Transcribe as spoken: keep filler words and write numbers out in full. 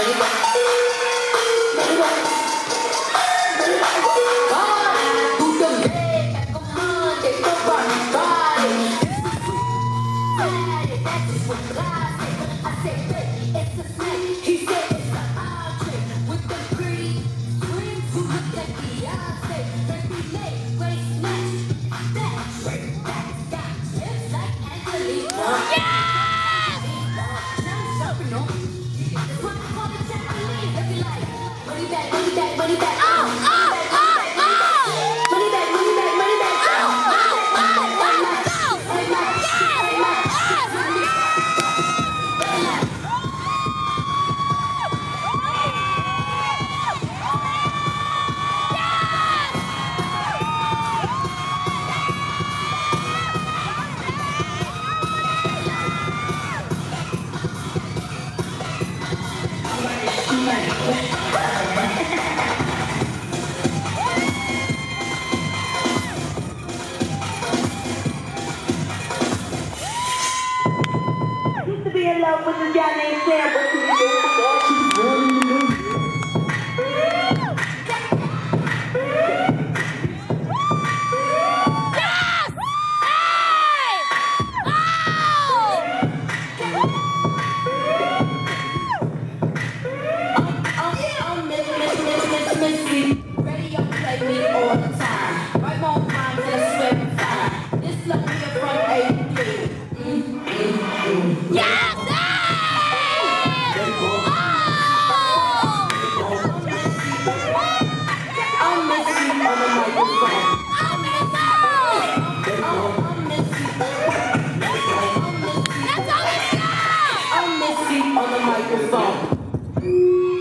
Used to be in love with this guy named Sam, but she was all she was born in the mood. Radio play me all the time. Right on time, and I swear I'm fine. This love me from A to B. Mm, mm, mm. Yes! I'm Missy on the microphone. I'm Missy. I'm Missy on the microphone.